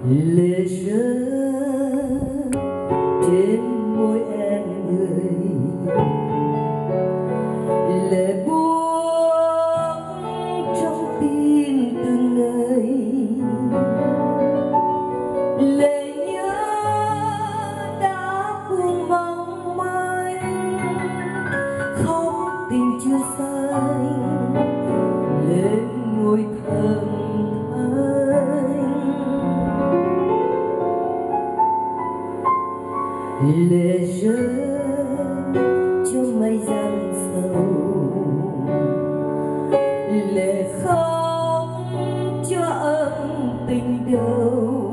lệ rơi trên môi em người, lệ buốt trong tim từng ngày, lệ nhớ đã buông mong manh, khóc tình chưa say lên ngôi thầm thanh, lệ rơi cho mây giăng sầu, lệ khóc cho ân tình đầu,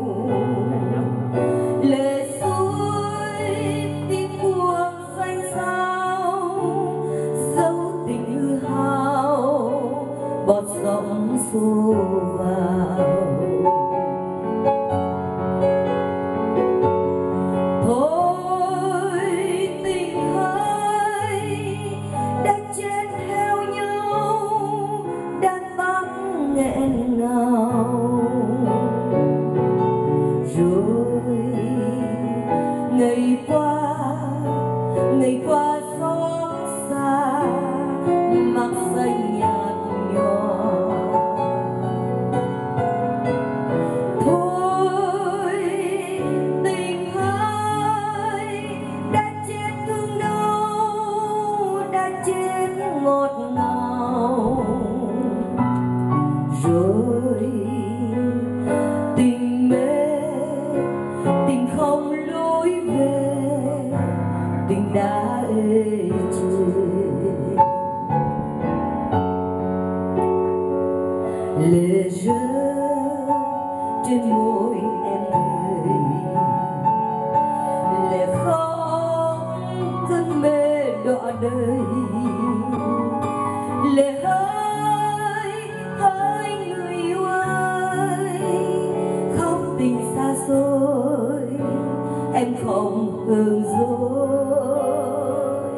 lệ suối tiếng buồn xanh xao, dấu tình hư hao bọt sóng xô vào. Nghẹn ngào rồi ngày qua xót xa mắt xanh nhạt nhòa, thôi tình ơi đã chết thương đâu, đã chết ngọt ngào rồi, tình mê tình không lối về, tình đã ê chề, lệ rơi trên môi em người, lệ khóc cơn mê đọa đời, lệ hỡi người yêu ơi, khóc tình xa xôi em không hờn dỗi,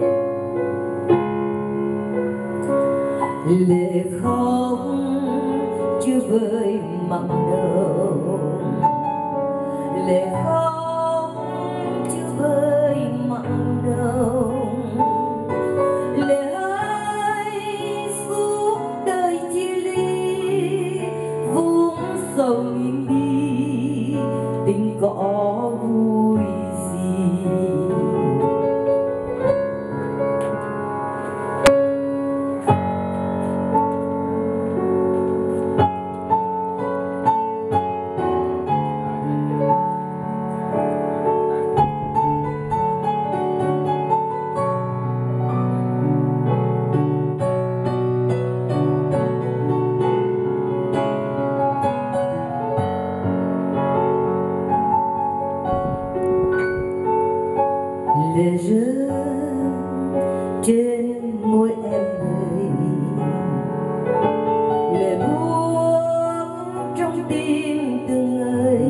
lệ khóc chưa vơi mặn nồng, lệ khóc chưa vơi mặn nồng, lệ sầu nghìn đi tình có vui gì. Lệ rơi trên môi em người, lệ buốt trong tim từng ngày,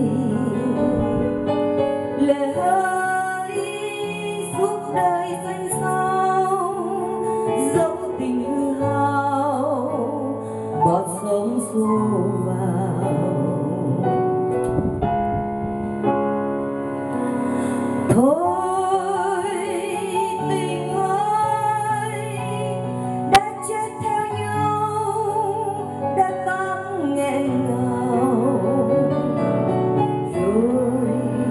lệ hỡi suốt đời xanh xao, dấu tình hư hao bọt sóng xô vào. Thôi tình ơi đã chết theo nhau, đã tan nghẹn ngào rồi,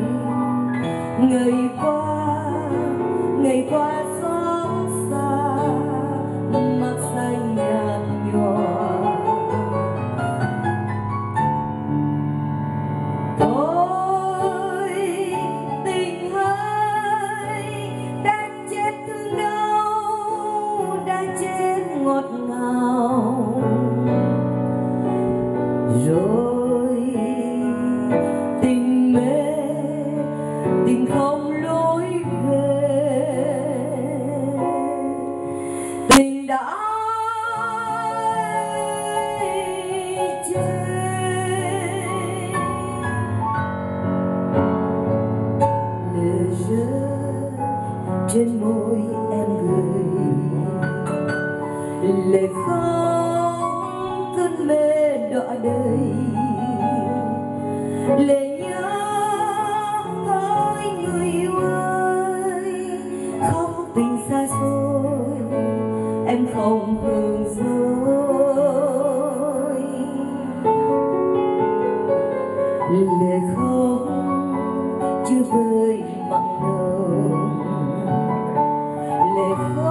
ngày qua xót xa mắt xanh nhạt nhòa, thôi tình ơi đã chết thương đâu, đã chết ngọt ngào rồi, tình mê tình không lối về, tình đã chết, lệ rơi trên môi em người, lệ khóc cơn mê đọa đời, lệ nhớ lệ khóc chưa vơi mặn nồng, lệ khóc